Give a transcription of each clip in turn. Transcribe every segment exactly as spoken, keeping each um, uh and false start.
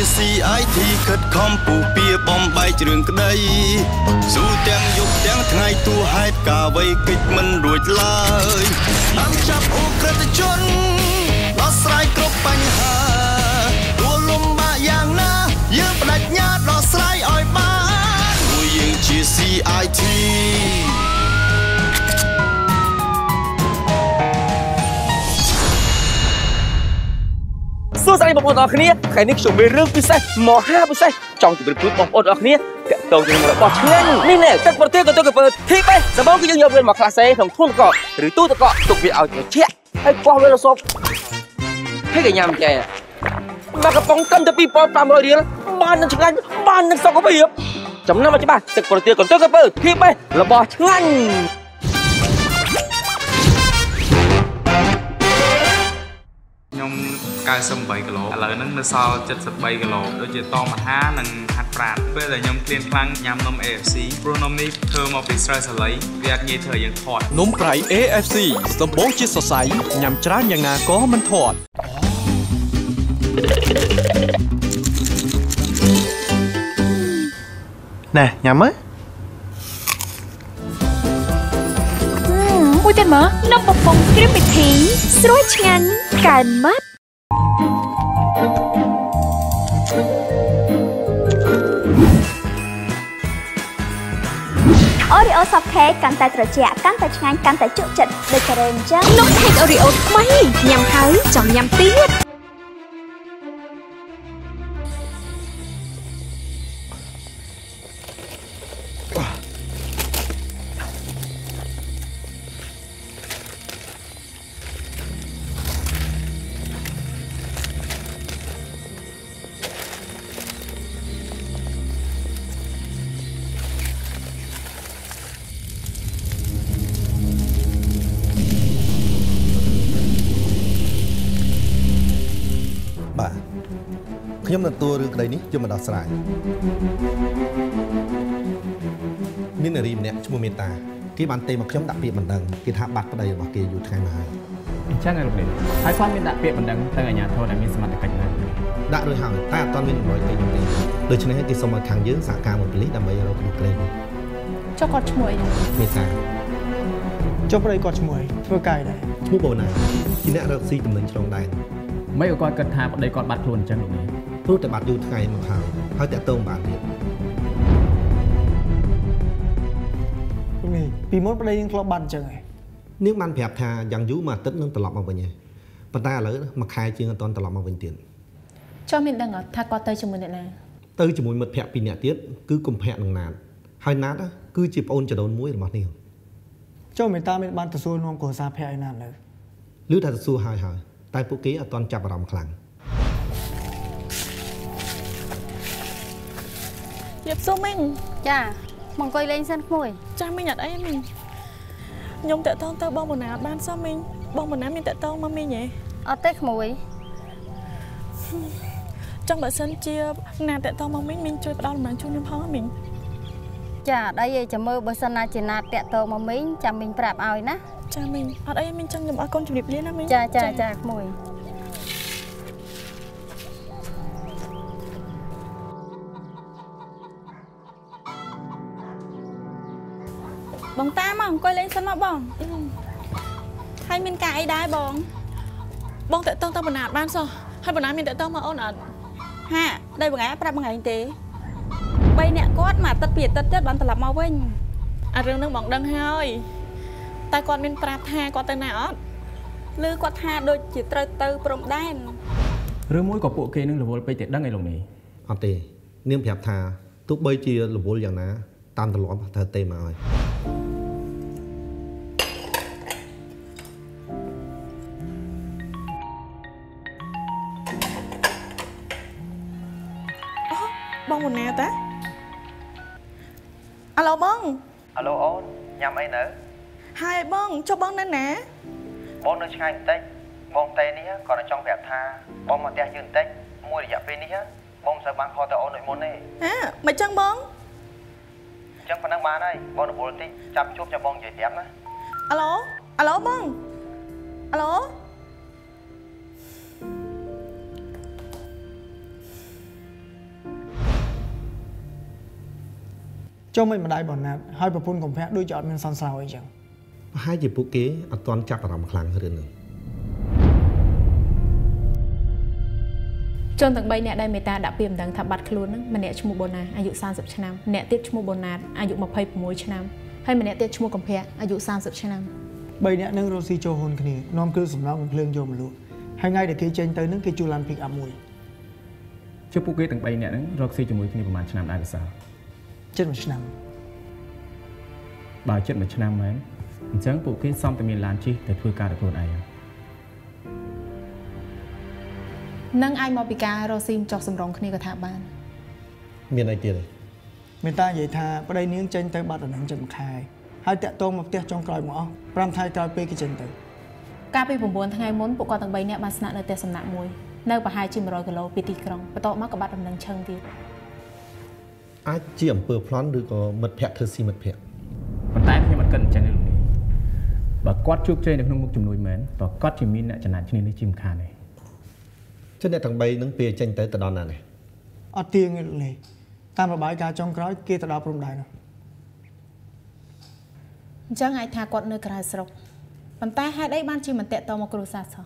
ซี ไอ ที ខិតខំពូពៀបំបែករឿងក្តីស៊ូទាំងយប់ទាំងថ្ងៃទូហេតុការអ្វីកិច្ចមិនរួចឡើយតាមចាប់អ ក្រិតជនដោះស្រាយគ្រប់បញ្ហាទួលលំបាកយ៉ាងណាយើងបដិញ្ញាដោះស្រាយឲ្យបានព្រោះយើងជា ซี ไอ ทีសួស្តីបងប្អូនទាំងអស់គ្នាថ្ងៃនេះខ្ញុំមានរឿងពិសេសមហាពិសេសចង់ជម្រាបជូនបងប្អូនទាំងអស់គ្នាទាក់ទងជាមួយរបស់ឆ្ងាញ់នេះណែទឹកប្រទេសក៏ទៅកពើធីបេសបងគឺយើងយកវាមកខ្លះសេក្នុងធុនកកឬទូទឹកកកទុកវាឲ្យត្រជាក់ហើយកោះវារសប់ហើយកញ្ញាំចែមកកំប៉ុងកាន់ទៅ ពីរពាន់ប្រាំរយរៀលបាននឹងឆ្ងាញ់បាននឹងសុខភាពចំណាំមកច្បាស់ទឹកប្រទេសក៏ទៅកពើធីបេរបស់ឆ្ងាញ់ខ្ញុំเก้าสิบแปด គីឡូឥឡូវហ្នឹងនៅសល់เจ็ดสิบสาม គីឡូដូចជាតមហានិងហាត់ប្រាណពេលដែលខ្ញុំឃ្លានខ្លាំងញ៉ាំនំ เอ เอฟ ซี ព្រោះនំនេះធ្វើមកពីស្រូវសាលីវាអាចងាយធ្វើយើងធាត់នំប្រៃ เอ เอฟ ซี សម្បូរជាតិសរសៃញ៉ាំច្រើនយ៉ាងណាក៏មិនធាត់ណែញ៉ាំមើលមួយទៀតមើលនំបំពង់គ្រីមពិធីស្រួយឆ្ងាញ់កើនម៉ាត់អូរីអូសាប់ខេកកាន់តែត្រជាក់កាន់តែឆ្ងាញ់កាន់តែជក់ចិត្តដូចការ៉េអញ្ចឹងនំខេកអូរីអូថ្មីញ៉ាំហើយចង់ញ៉ាំទៀតខ្ញុំនឹងទទួលរឿងក្តីនេះយកមកដោះស្រាយមាននារីម្នាក់ឈ្មោះមេតាគេបានទេមកខ្ញុំដាក់ពាក្យបណ្ដឹងគេថាបាត់ប្តីរបស់គេយូរថ្ងៃមកហើយអញ្ចឹងឯលោកនេះហើយគាត់មានដាក់ពាក្យបណ្ដឹងទៅអាជ្ញាធរដែលមានសមត្ថកិច្ចណាដាក់រួចហើយតែអត់ទាន់មានដំណោះទេខ្ញុំទេដូច្នេះគេសុំឲ្យខាងយើងសហការមួយប៉ូលីសដើម្បីរកគ្រូក្លេងចុះគាត់ឈ្មោះអីមេតាចុះប្តីគាត់ឈ្មោះអីធ្វើកាយដែរឈ្មោះបូណាជាអ្នករកស៊ីចំណេញឆ្លងដែនមិនក៏គាត់គិតថាប្តីគាត់បាត់ខ្លួនអញ្ចឹងលោកនេះព្រោះតែបាត់យូរថ្ងៃមកហើយហើយតាក់ទងបានទៀតនេះពីមុនប្តីយើងធ្លាប់បាត់អញ្ចឹងហើយនាងបានប្រាប់ថាយ៉ាងយូរមួយអាទិត្យនឹងត្រឡប់មកវិញហើយប៉ុន្តែឥឡូវមួយខែជាងអត់ទាន់ត្រឡប់មកវិញទៀតចុះមានដឹងអត់ថាគាត់ទៅជាមួយអ្នកណាទៅជាមួយមិត្តភក្តិពីរនាក់ទៀតគឺកុម្ភៈនិងណាតហើយណាតគឺជាប្អូនចដូនមួយរបស់នាងចុះមេតាមានបានទៅសួរនាំគ្រួសារភក្តិឯណានៅឮថាទៅសួរហើយហើយតែពួកគេអត់ទាន់ចាប់អារម្មណ៍ខ្លាំងយប់សុំមិញចាមកអង្គុយលេងសិនក្មួយចាមិញអត់អីមិញខ្ញុំតាក់តងទៅបងបូណាអត់បានសោះមិញបងបូណាមានតាក់តងមកមិញហ៎អត់ទេក្មួយចង់បើសិនជាណាតាក់តងមកមិញមិញជួយផ្ដល់ដំណឹងជូនខ្ញុំផងមិញចាអត់អីទេចាំមើលបើសិនណាជាណាតាក់តងមកមិញចាំមិញប្រាប់ឲ្យណាចាមិញអត់អីមិញចង់ខ្ញុំអរគុណជំរាបលាណាមិញចាចាចាក្មួយបងតាមកអង្គុយលេងសិនមកបងហើយមានការអីដែរបងបងតាក់តងទៅបណ្ណាបានសោះហើយបណ្ណាមានតាក់តងមកអូនអត់ហាដោយបងឯងប្រាប់បងឯងទេបីអ្នកគាត់មកអាទិត្យពីអាទិត្យទៀតបានត្រឡប់មកវិញអារឿងហ្នឹងបងដឹងហើយតែគាត់មានប្រាប់ថាគាត់ទៅណាអត់ឬគាត់ថាដូចជាត្រូវទៅព្រំដែនឬមួយក៏ពួកគេនឹងរវល់ពេកតែដឹងឯលោកនេះអត់ទេនាងប្រាប់ថាទោះបីជារវល់យ៉ាងណាតាមទម្លាប់ត្រូវទេមកហើយបងមុនណាតាអាឡូបងអាឡូអូនញ៉ាំអីនៅហើយបងចុះបងនៅណាបងនៅឆ្ងាយបន្តិចបងតេនេះគាត់ចង់ប្រាប់ថាបងមកផ្ទះយឺនបន្តិចមួយរយៈពេលនេះបងមិនសូវបានខលទៅអូនដូចមុនទេហាមិនចឹងបងអញ្ចឹងប៉ុណ្ណឹងបានហើយបងរវល់តិចចាប់ជួបចាំបងនិយាយប្រាប់ណាអាឡូអាឡូបងអាឡូអចូលមិនម្ដាយបងណាត់ហើយប្រពន្ធកំភៈដូចជាអត់មានសន្សោអីចឹងប្រហែលជាពួកគេអត់ទាន់ចាប់អារម្មណ៍ខ្លាំងរឿងហ្នឹងជនទាំងបីអ្នកដែលមេតាដាក់ពាក្យមិនដឹងថាបាត់ខ្លួនហ្នឹងម្នាក់ឈ្មោះបូណាអាយុសាមសិបឆ្នាំម្នាក់ទៀតឈ្មោះបូណាតអាយុម្ភៃប្រាំមួយឆ្នាំហើយម្នាក់ទៀតឈ្មោះកំភៈអាយុសាមសិបឆ្នាំបីអ្នកនឹងរស់ស៊ីចូលហ៊ុនគ្នានាំគ្រឿងសំណង់និងភ្លើងយកមកលក់ហើយថ្ងៃដែលគេចេញទៅហ្នឹងគេជួលឡាន pick up មួយជឿពួកគេទាំងបីអ្នកហ្នឹងរកស៊ីជាមួយគ្នាប្រហែលឆ្នាំដែរភាសាជិតមួយឆ្នាំបើជិតមួយឆ្នាំមែនអញ្ចឹងពួកគេសំតែមានឡានជិះទៅធ្វើការដោយខ្លួនឯងនឹងអាចមកពីការរកស៊ីចោះសម្រងគ្នាក៏ថាបានមានអីទៀតទេមានតានិយាយថាប្តីនាងចេញទៅបាត់ដំណឹងចិត្តមួយខែហើយតាក់ទងមកផ្ទះចុងក្រោយមកអស់ប្រាំថ្ងៃក្រោយពេលគេចេញទៅកាលពីប្រាំបួនថ្ងៃមុនពួកគាត់ទាំងបីនាក់បានស្នាក់នៅផ្ទះសំណាក់មួយនៅប្រហែលជា100គីឡូពីទីក្រុងបន្ទាប់មកក៏បាត់ដំណឹងឈឹងទៀតអាចជាអំពើប្លន់ឬក៏មិត្តភ័ក្តិធ្វើស៊ីមិត្តភ័ក្តិប៉ុន្តែខ្ញុំអត់គិតអញ្ចឹងទេលោកនេះបើគាត់ជោគជ័យនៅក្នុងមុខជំនួយមែនប្រកាសជាមានអ្នកចំណាត់គ្នានេះជាមិនខានទេចុះអ្នកទាំងបីនឹងពេលចេញទៅទៅដល់ណានេះអត់ទៀងទេលោកនេះតាមរបាយការណ៍ចុងក្រោយគេទៅដល់ព្រំដែននោះអញ្ចឹងអាចថាគាត់នៅក្រៅស្រុកប៉ុន្តែហេតុអីបានជាមិនតាក់ទងមកគ្រួសារសោះ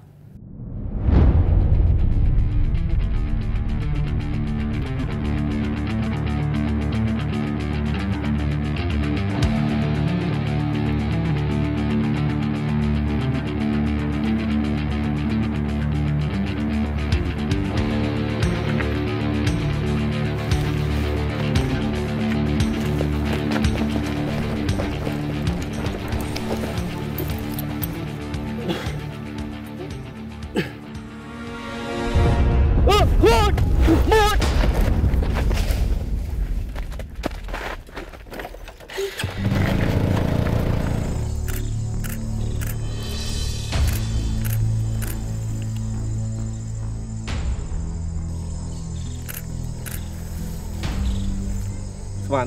បាន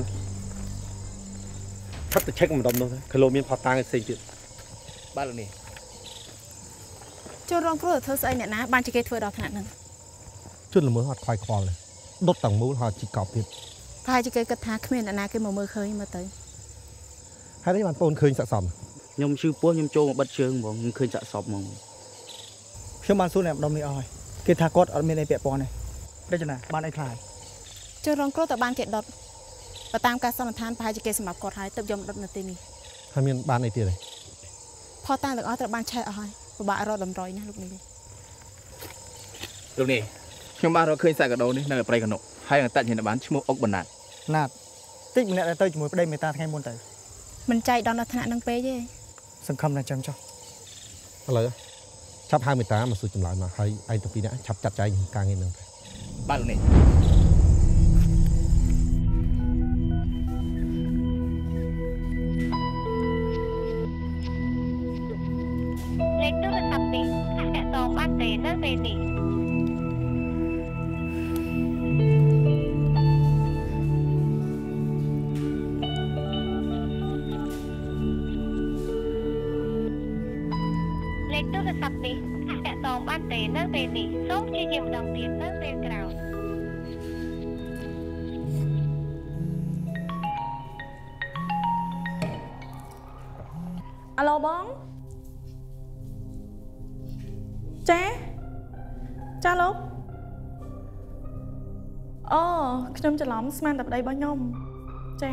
ផាត់ទៅឆែកម្ដុំនោះគីឡូមានផតតាំងផ្សេងទៀតបាទលោកនេះចូលរងគ្រោះធ្វើស្អីអ្នកណាបានជាគេធ្វើដល់ថ្នាក់ហ្នឹងជន់ល្មើសអត់ខ្វាយខ្វល់ទេដុតទាំងមូលហើយជីកប់ទៀតប្រហែលជាគេគិតថាគ្មានអ្នកណាគេមកមើលឃើញមើលទៅហើយនេះបានបងឃើញស័ក្តិសមខ្ញុំឈឺពោះខ្ញុំចូលមកបិទជើងហ្មងខ្ញុំឃើញសាក់សពហ្មងខ្ញុំបានសួរអ្នកម្ដុំនេះអស់ហើយគេថាគាត់អត់មានអីពាក់ព័ន្ធទេរចនាបានអីខ្លាចចូលរងគ្រោះតែបានគេដុតបើតាមការសន្និដ្ឋានប្រហែលជាគេសម្រាប់គាត់ហើយទៅយកដុតនៅទីនេះហើយមានបានអីទៀតទេផតតាំងទាំងអស់ត្រូវបានឆេះអស់ហើយពិបាករកតម្រុយណាលោកនេះលោកនេះខ្ញុំបានរកឃើញសាកដោនេះនៅប្រៃកណុកហើយអន្តញ្ញាណបានឈ្មោះអុកបណ្ណាតណាតតិចម្នាក់ដែលទៅជាមួយប្តីមេតាថ្ងៃមុនទៅមិនចៃដល់នៅថ្នាក់នឹងពេកទេសង្ឃឹមតែចឹងចុះឥឡូវឆាប់ហៅមេតាមកសួរចម្លើយមកហើយឯងទៅពីរនាក់ឆាប់ចាត់ចែងការងារនឹងបាទលោកនេះលេខទូរស័ព្ទនេះអាចតងបានទេនៅពេលនេះលេខទូរស័ព្ទនេះអាចតងបានទេនៅពេលនេះសូមព្យាយាមម្ដងទៀតនៅពេលក្រោយអាឡូបងចាចាលោកអូខ្ញុំច្រឡំស្មានតែប្តីរបស់ខ្ញុំចា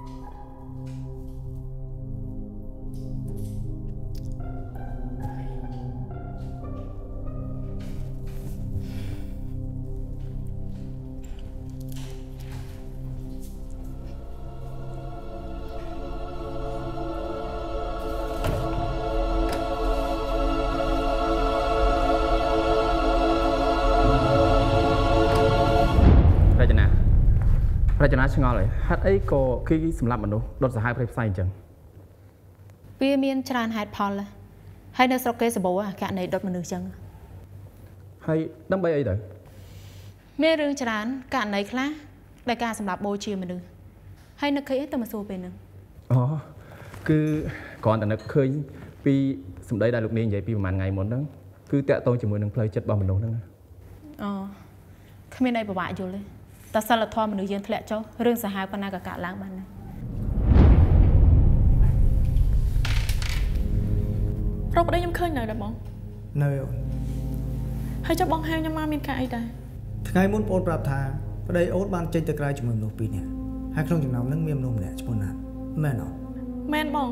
រចនាឆ្ងល់ហើយហេតុអីក៏គេសម្លាប់មនុស្សដុតសាហាវព្រៃផ្សៃអញ្ចឹងវាមានច្រើនហេតុផលហើយនៅស្រុកគេសបោអាករណីដុតមនុស្សអញ្ចឹងហើយដើម្បីអីទៅមានរឿងច្រើនករណីខ្លះដែលការសម្លាប់បូជាមនុស្សហើយនឹកឃើញទៅមកសួរពេលហ្នឹងអូគឺគ្រាន់តែនឹកឃើញពីសម្ដីដែលលោកនាងនិយាយពីប្រហែលថ្ងៃមុនហ្នឹងគឺតាក់ទងជាមួយនឹងផ្លូវចិត្តរបស់មនុស្សហ្នឹងអូគ្មានអីពិបាកយល់ទេតែសិលធម៌មនុស្សយើងធ្លាក់ចុះរឿងសាហាវប៉ុណ្ណាក៏កើតឡើងបានដែរรบได้ยังเคยหน่อยเด้อบ้องเนยให้เจ้าบ้องให้ยังมามีการไอ้ได้ไงมุนโอนปรับทาประเดี๋ยวโอ๊ตบานเจนตะกรายจมูกหนูปีเนี่ยให้คลองจุดน้ำนั่งเมียมนุ่มเนี่ยจมูกนั้นแม่นอแม่นบ้อง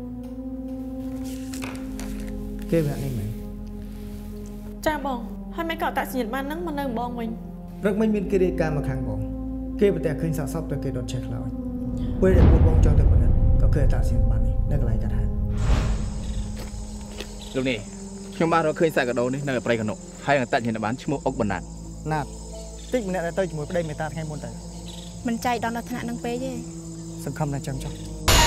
เก็บแบบนี้ไหมจ้าบ้องให้ไม่เกาะตัดสินบ้านนั่งมาเนิงบ้องวิงรักไม่มีกิจการมาค้างบ้องเก็บแต่คืนสะสมตัวเกดดเช็คแล้วเว้ยเด็กบ้องจองตัวคนนั้นก็เคยตัดสินบ้านนี้ได้กระไรกันฮะลูกนี่ช่วงบ้านเราเคยใส่กระโดดนี่นั่งไปกันหนกให้ตัดสินบ้านชั่วโมงอกบนนั้นนาดติ๊กมันเนี่ยตัวจมูกได้ไม่ตัดให้หมดเลยมันใจดอนลักษณะนังเป๊ยสังคมในจังจัง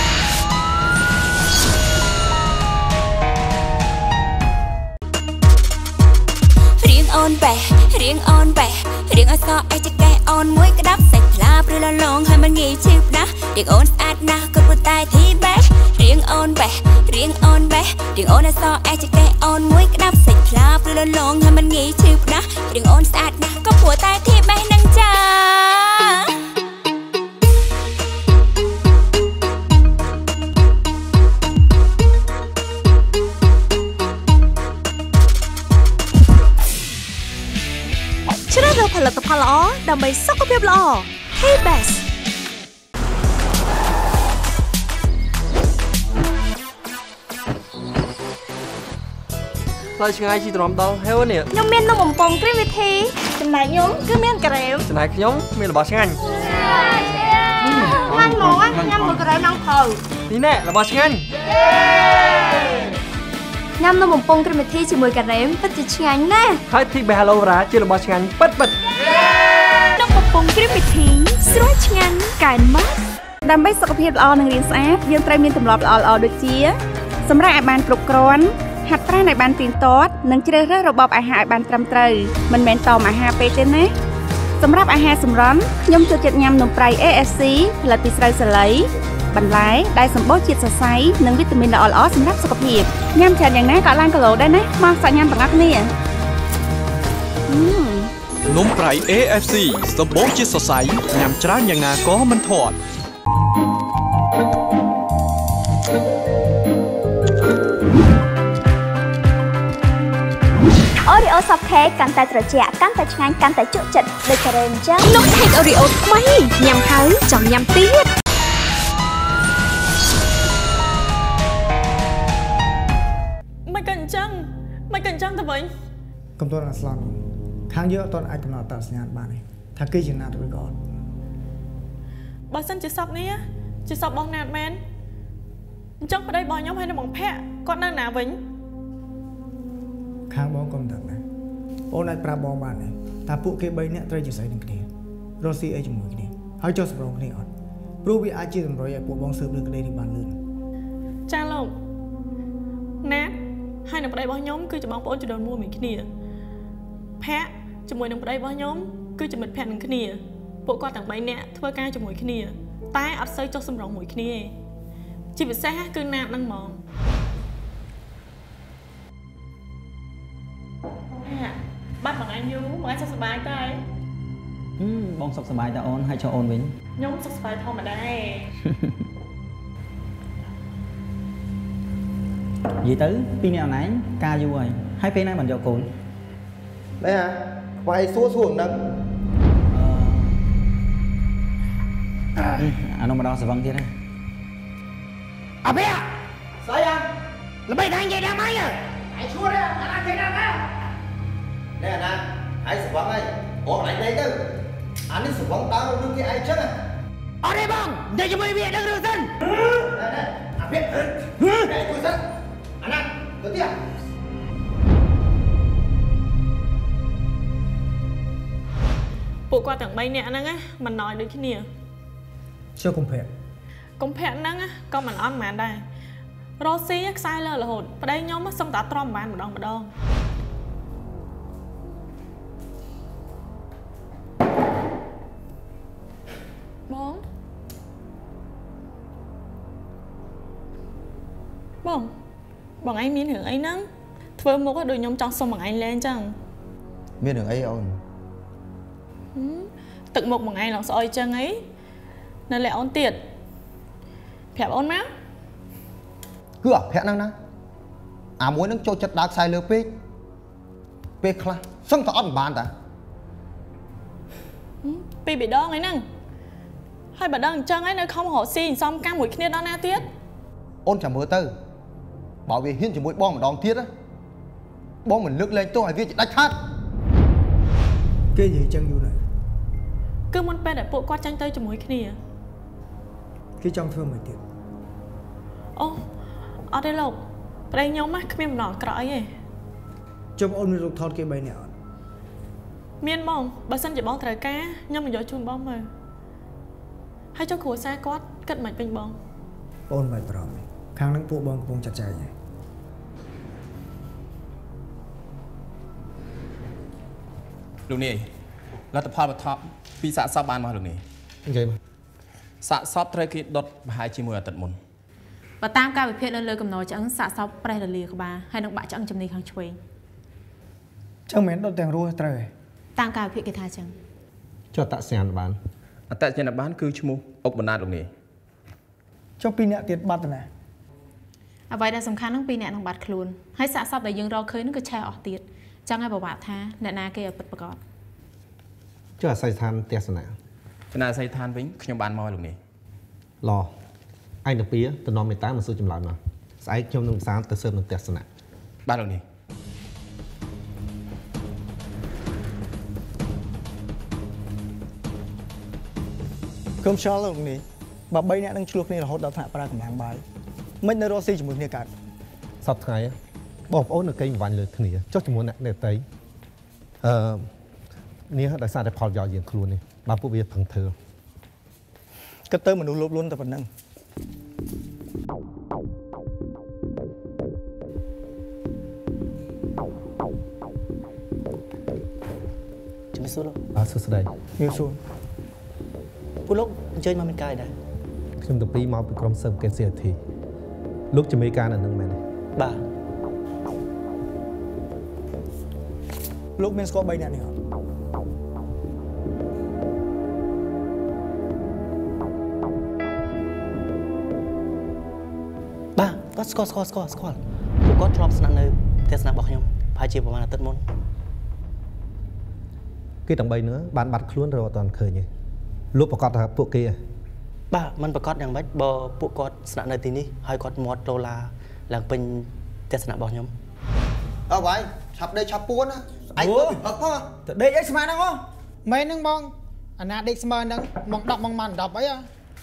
เรียงออนแปะเรียงออนแปะเรียงอสอไอจะแกออนมวยกระดับใส่ปลาเปลือยลองให้มันงี้ชิบนะเรียงออนสะอาดนะก็ปวดตายที่แบะเรียงออนแปะเรียงออนแปะเรียงออนอสอไอจะแกออนมวยกระดับใส่ปลาเปลือยลองให้มันงี้ชิบนะเรียงออนสะอาดนะก็ปวดตายที่แบะนังจ้าชนะเราผลิตภัณฑ์ละอ๋อดำไปซักกระเบียบละอ๋อเฮ้เบสเราช่วยชีตรอมดองเฮ้ยเนี่ยยมเมียนนมผมปองกรีวิธีจำนายยมก็เมียนกระเร็วจำนายขยมเมียนระบาดช่างงั้นหนูอ่ะยำมือกระเร็วน้องเผานี่แน่ระบาดช่างยำนมผมปองกรีวิธีชิมมือกระเร็วปัจจุบันแน่ให้ที่เบลล์ราจีระบาดช่างปัดปัดนมผมปองกรีวิธีสวยช่างการมัดดำไปสุขภาพละอ๋อหนึ่งเรียนสะอาดยังเตรียมมีตำรับละอ๋อละอ๋อด้วยเจี๊ยสำหรับอาบานปลุกกรอนหัดปลาในบานปีนโต๊ดหนึ่งเจริญระบบอาหารบานตรำตรึมันแมนต่อมาหาเปเจนนะสำหรับอาหารสำร้อนยมจุดจัดยำนมไพร เอ เอส ซี ผลิตปิสไรสไลด์บรรลัยได้สมบูรณ์จิตสดใสหนึ่งวิตามินละอ่อนสำหรับสุขภาพยำแฉะอย่างนั้นก็ล้างกะโหลได้นะมาใส่ยำต่างๆนี่นมไพร เอ เอฟ ซี สมบูรณ์จิตสดใสยำจานอย่างนาก็มันถอดโอริโอซอฟเค้กกันแต่ตระเจียกันแต่ช่างกันแต่จุจัดโดยเจริญเจ้านกเค้กโอริโอไม่ยำเขาจ่องยำเตี้ยไม่กันจังไม่กันจังแต่เว้ยกำตัวนักสลอนทางเยอะตอนไอ้กำลังตัดสัญญาณบ้านนี่ถ้าเกิดชนะตัวไปก่อนบอสันจะสอบนี้จะสอบบองนาดแมนจังไปได้บอลย้อมให้ในบองแพะก็นั่งหนาวิ่งข้างบ้องกำดักนะโอ้นายปราบบ้องบ้านนี่ถ้าปุ๊กเก็บใบเนี่ยเตยจะใส่หนึ่งคดีโรซี่ไอจมูกคดีเขาจะสำรองคดีอ่อนรูบีอาชีพตำรวจอยากปุ๊กบ้องสืบเรื่องคดีที่บ้านลื่นจ้าลูกนะให้ในไปได้บอลย้อมคือจะบ้องปนจะโดนมัวเหมือนคดีแพะจมูกในไปได้บอลย้อมคือจะเหมือนแผ่นหนึ่งคดีปุ๊กก็ต่างใบเนี่ยทั่วการจมูกคดีตายอัดเซยจะสำรองหมวยคดีชีวิตแซ่คือนานั่งมองบ้านบางอันยูบางอันสบายใจอืมบองสบายแต่โอนให้ชอโอนวิ่งย้อมสบายพอมาได้ gì tứ pin nào nãy ca du rồi hai pin này mình cho cồn đấy hả quay xuống xuống nâng anh ông mà đo sẽ vâng thế này à bé sao vậy là bây đang vậy đang mấy à hãy xuống đây anh đang chơi đang đó nè nè hãy sụp vắng đây ủa lại đây chứ anh đi sụp vắng tao đưa cái ai chứ à ở đây bông để cho mấy bé đang đưa dân nè nè à biết để tôi dân anh ăn tôi tiếp bộ qua tầng bay nè năng á mình nói được cái nè chưa cùng phép cùng phép năng á con mình ăn mà đây Rosie sai lơ là hồn ở đây nhóm mất xong tả trom bạn một đòn một đòn bóng bóng bọn anh miên hưởng ấy nắng thưa một cái đôi nhóm trong xong bọn anh lên chăng miên hưởng ấy ôn tự một bọn anh lòng soi chăng ấy nên lại ôn tiệt phép ôn má cứ ở phép năng năng អាមួយនឹងចូលចិត្តដើរខ្សែលើពេកពេលខ្លះសឹងតែអត់បានតាពីបិដងអីហ្នឹងហើយបើដឹងអញ្ចឹងហើយនៅខំរកស៊ីសំកម្មមួយគ្នាដល់ណាទៀតអូនចាំមើលទៅបើវាហ៊ានជាមួយបងម្ដងទៀតបងមិនលើកលែងទោសឲ្យវាដាច់ខាតគេនិយាយចឹងយូរហើយគឺមុនពេលដែលពួកគាត់ចាញ់ទៅជាមួយគ្នាគេចង់ធ្វើមួយទៀតអូអត់ទេលោកប្តីខ្ញុំណាគ្មានបំណងអាក្រក់អីទេចុះអូនមានរូបថតគេបីនាក់អត់មានបងបើសិនជាបងត្រូវការខ្ញុំមកយកជូនបងមើលហើយចុះគ្រួសារគាត់គិតមិនពេញបងអូនមិនបារម្ភខាងនឹងពួកបងកំពុងចាត់ចែងហើយលោកនាយលទ្ធផលបឋមពីសាកសពបានមកលោកនាយនិយាយមកសាកសពត្រូវគេដុតប្រហែលជាមួយអាទិត្យមុនបើតាមការវិភាគលើលើកំណត់ឆ្អឹងសាកសពប្រេះរលាក្បាលហើយនឹងបាក់ឆ្អឹងចំណីខាងឆ្វេងចឹងមិនដុតទាំងរស់ត្រូវទេតាមការវិភាគគេថាចឹងចុះអត្តសញ្ញាណប័ណ្ណអត្តសញ្ញាណប័ណ្ណគឺឈ្មោះអុកបណ្ណាតលោកនាយចុះពីរអ្នកទៀតបាត់ទៅណាអ្វីដែលសំខាន់ហ្នឹងពីរអ្នកនឹងបាត់ខ្លួនហើយសាកសពដែលយើងរកឃើញហ្នឹងគឺឆេះអស់ទៀតចឹងហើយប្រវត្តិថាអ្នកណាគេឲ្យពិតប្រាកដចុះអាស័យដ្ឋានទស្សនៈគណៈអាស័យដ្ឋានវិញខ្ញុំបានមកលោកនាយឡឯងទៅពីទៅនាំមេតាមកសួរចម្លើយមកស្អែកខ្ញុំនឹងផ្សារទៅស៊ើបនឹងទស្សនៈបាទលោកនាយកុំឆ្លល់លោកនាយបើបីអ្នកនឹងឆ្លោះគ្នារហូតដល់ថ្នាក់ប្រើកម្លាំងបាយមិននៅរស់ស៊ីជាមួយគ្នាកើតសពថ្ងៃបងប្អូននៅកេងវាញ់លើគ្នាចុះជាមួយអ្នកដទៃអឺនេះដោយសារតែផលប្រយោជន៍យើងខ្លួននេះបើពួកវាផឹងធ្វើគិតទៅមនុស្សលោភលន់តែប៉ុណ្្នឹងជំរាបសួរលោកអរសួស្តីជំរាបសួរពួកលោកអញ្ជើញមកមានកាយដែរខ្ញុំទាំងពីរមកពីក្រុមស៊ើបកេន ซี អារ ที លោកជាមេការនៅនឹងមែនទេបាទលោកមានស្គាល់បីអ្នកនេះអត់បាទគាត់ស្គាល់ស្គាល់ស្គាល់ស្គាល់ពួកគាត់ធ្លាប់ស្នាក់នៅផ្ទះស្នាក់របស់ខ្ញុំប្រហែលជាប្រហែលអាទិត្យមុនគេទាំងបីnữaបានបាត់ខ្លួនរហូតអត់ឃើញទេលោកប្រកាសថាពួកគេបាទมันប្រកាសយ៉ាងម៉េចបើពួកគាត់ស្នាក់នៅទីនេះហើយគាត់មាត់ដុល្លារឡើងពេញផ្ទះស្នាក់របស់ខ្ញុំអើបងឆាប់ដេកឆាប់ពួនណាឯងទៅផឹកផងទៅដេកអីស្មានហ្នឹងហ៎មែនហ្នឹងបងអាណាដេកស្មើហ្នឹងមកដប់មកម៉ាន់ដប់អីហ៎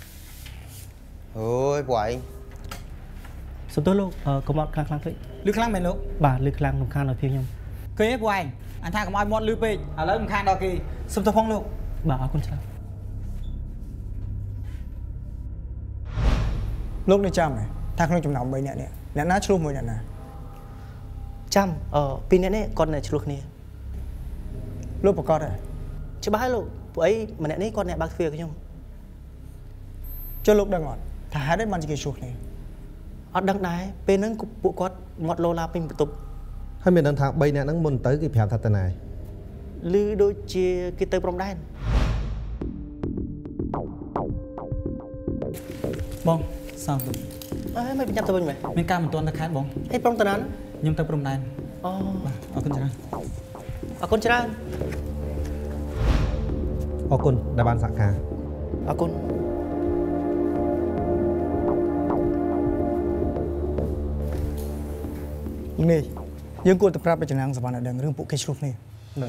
អូយពួកឯងសុំទោសលោកកុំអត់ខ្លាំងខ្លាំងពេកលឺខ្លាំងមែនលោកបាទលឺខ្លាំងរំខានដល់ភាពខ្ញុំឃើញទេពួកឯងអញថាកុំឲ្យមាត់លឺពេកឥឡូវរំខានដល់គេសុំទោសផងលោកបាទអរគុណច្រើនលោកនៅចាំថាក្នុងចំណោមបីនាក់នេះអ្នកណាឆ្លោះមួយអ្នកណាចាំអឺពីរនាក់នេះគាត់នៅឆ្លោះគ្នាលោកប្រកាសទេច្បាស់ហើយលោកពួកអីម្នាក់នេះគាត់អ្នកបើកទ្វារខ្ញុំចុះលោកដឹងអត់ថាហេតុអីបានជាគេឆ្លោះគ្នាអត់ដឹងដែរពេលហ្នឹងពួកគាត់មាត់លោឡាពេញបន្ទប់ហើយមានដឹងថាបីនាក់ហ្នឹងមុនទៅគេប្រាប់ថាតាណាឮដូចជាគេទៅព្រំដែនបងសោះអើមិនបញ្ញត្តិទៅវិញមែនមានការមិនទាន់ទៅខេត្តបងអីព្រំតាណាខ្ញុំទៅព្រំដែនអូបាទអរគុណច្រើនអរគុណច្រើនអរគុណដែលបានសហការអរគុណនេះយើងគួរតែប្រាប់បច្ចុប្បន្នសវណ្ណដឹងរឿងពួកគេឆ្លោះគ្នាណែ